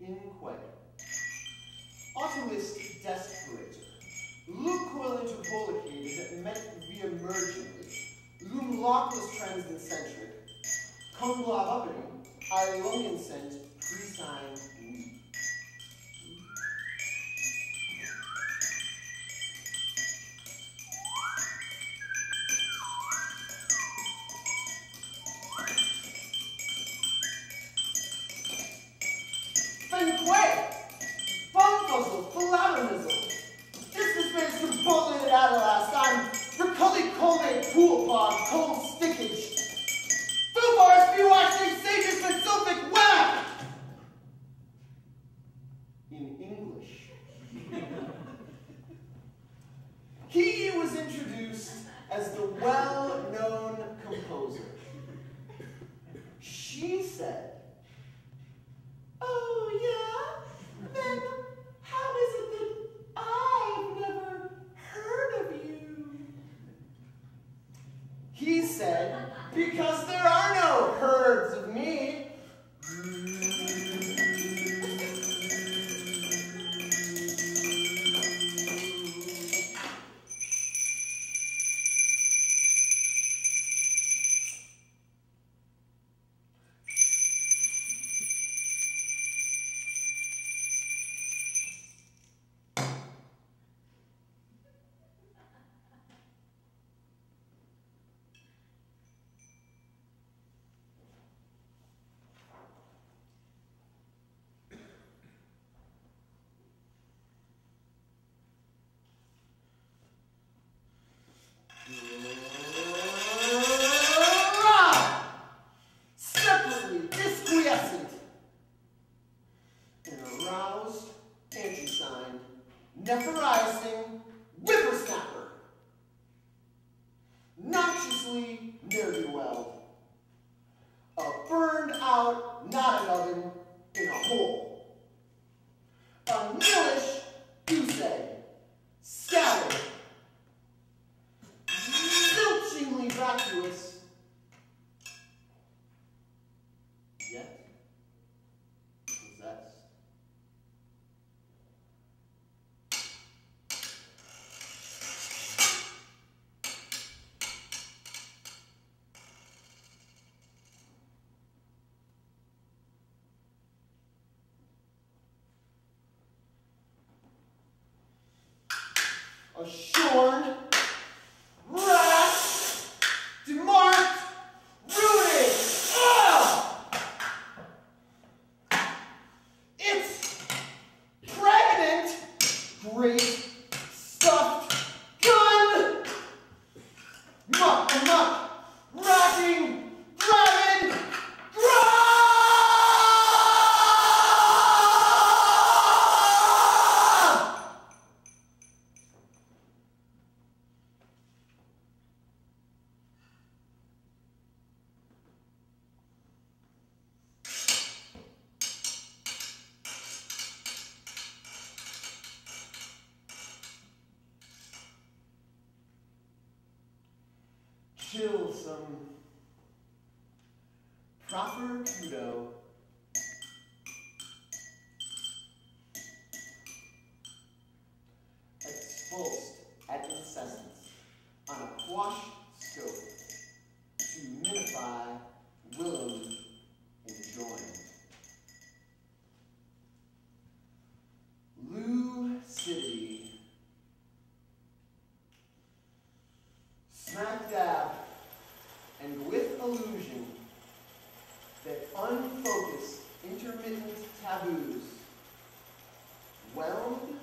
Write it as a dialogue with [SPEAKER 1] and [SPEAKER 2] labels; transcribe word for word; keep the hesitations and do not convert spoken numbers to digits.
[SPEAKER 1] inque. Autoist desperator. Lucoil interpolacated, met via emergently. Lum lockless transcentric. Cum blabuppening, Ionian sent, pre-signed we. Fenque! Bumfuzzle, philautonism. This was made some bullet at last. I'm Recully Colme Pool Pod, cold stickage. Fubars, Buaxing, Sages, Metsulfic, whack! In English. He was introduced as the well-known composer. She said, "Oh, yeah? Then how is it that I've never heard of you?" He said, "Because there are no herds of me." Separately disquiescent, an aroused, anti-signed, nephorizing whippersnapper, noxiously ne'er-do-well, a burned-out knotted oven in a hole, a nillish goose egg, scattered, zilchingly vacuous, yet possessed. A shorn, rash, demarked, rooted. Ugh! It's pregnant, great stuffed gun. Muck, muck, racking, grabbing, grab. Chill some proper kudo. Expulsed at incessance on a quash scope to minify Willem enjoin. Lucidity. Smack dab, and with illusion, that unfocused, intermittent taboos, whelmed